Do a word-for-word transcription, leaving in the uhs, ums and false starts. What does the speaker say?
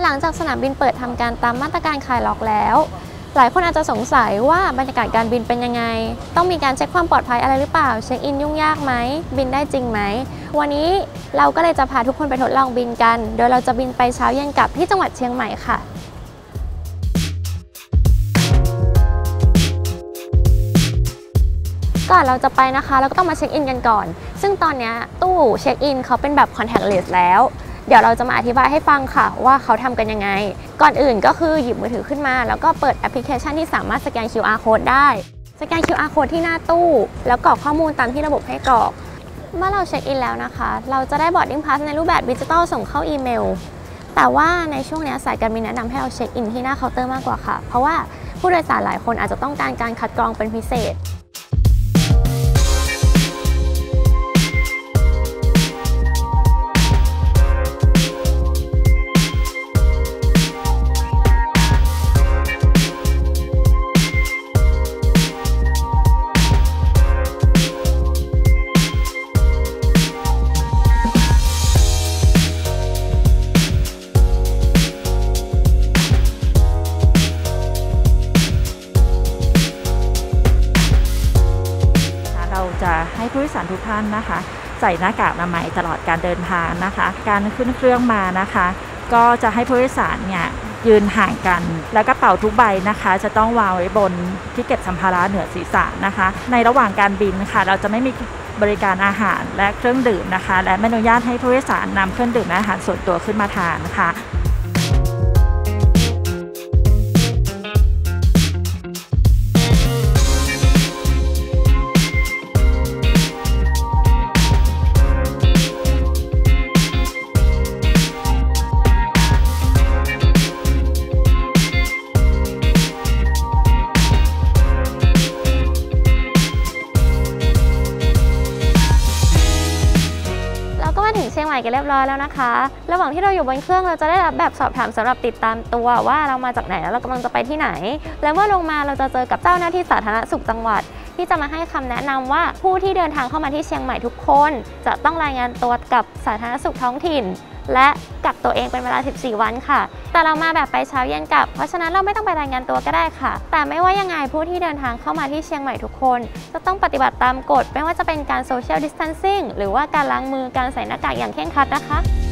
หลังจากสนามบินเปิดทำการตามมาตรการคลายล็อกแล้วหลายคนอาจจะสงสัยว่าบรรยากาศการบินเป็นยังไงต้องมีการเช็คความปลอดภัยอะไรหรือเปล่าเช็คอินยุ่งยากไหมบินได้จริงไหมวันนี้เราก็เลยจะพาทุกคนไปทดลองบินกันโดยเราจะบินไปเช้าเย็นกลับที่จังหวัดเชียงใหม่ค่ะก่อนเราจะไปนะคะเราก็ต้องมาเช็คอินกันก่อนซึ่งตอนนี้ตู้เช็คอินเขาเป็นแบบ contactless แล้วเดี๋ยวเราจะมาอธิบายให้ฟังค่ะว่าเขาทำกันยังไงก่อนอื่นก็คือหยิบมือถือขึ้นมาแล้วก็เปิดแอปพลิเคชันที่สามารถสแกน คิว อาร์ Code ได้สแกน คิว อาร์ Code ที่หน้าตู้แล้วกรอกข้อมูลตามที่ระบบให้กรอกเมื่อเราเช็คอินแล้วนะคะเราจะได้ boarding pass ในรูปแบบดิจิตอลส่งเข้าอีเมลแต่ว่าในช่วงนี้สายการบินแนะนำให้เราเช็คอินที่หน้าเคาน์เตอร์มากกว่าค่ะเพราะว่าผู้โดยสารหลายคนอาจจะต้องการการคัดกรองเป็นพิเศษจะให้ผู้โดยสารทุกท่านนะคะใส่หน้ากากอนามัยตลอดการเดินทางนะคะการขึ้นเครื่องมานะคะก็จะให้ผู้โดยสารเนี่ยยืนห่างกันแล้วกระเป๋าทุกใบนะคะจะต้องวางไว้บนที่เก็บสัมภาระเหนือศีรษะนะคะในระหว่างการบินค่ะเราจะไม่มีบริการอาหารและเครื่องดื่มนะคะและไม่อนุญาตให้ผู้โดยสารนำเครื่องดื่มและอาหารส่วนตัวขึ้นมาทานค่ะถึงเชียงใหม่กันเรียบร้อยแล้วนะคะระหว่างที่เราอยู่บนเครื่องเราจะได้รับแบบสอบถามสำหรับติดตามตัวว่าเรามาจากไหนแล้วเรากำลังจะไปที่ไหนและเมื่อลงมาเราจะเจอกับเจ้าหน้าที่สาธารณสุขจังหวัดที่จะมาให้คำแนะนำว่าผู้ที่เดินทางเข้ามาที่เชียงใหม่ทุกคนจะต้องรายงานตัวกับสาธารณสุขท้องถิ่นและกักตัวเองเป็นเวลาสิบสี่วันค่ะแต่เรามาแบบไปเช้าเย็นกลับเพราะฉะนั้นเราไม่ต้องไปรายงานตัวก็ได้ค่ะแต่ไม่ว่ายังไงผู้ที่เดินทางเข้ามาที่เชียงใหม่ทุกคนจะต้องปฏิบัติตามกฎไม่ว่าจะเป็นการ social distancing หรือว่าการล้างมือการใส่หน้ากากอย่างเคร่งครัดนะคะ